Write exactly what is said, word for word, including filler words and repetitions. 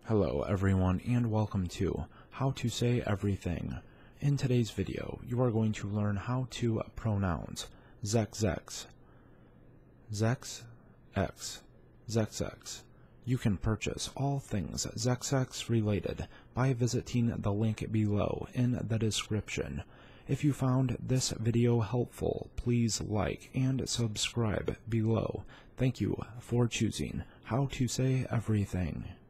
Hello everyone and welcome to How to Say Everything. In today's video, you are going to learn how to pronounce Xexex. Xexex. Xexex. You can purchase all things Xexex related by visiting the link below in the description. If you found this video helpful, please like and subscribe below. Thank you for choosing How to Say Everything.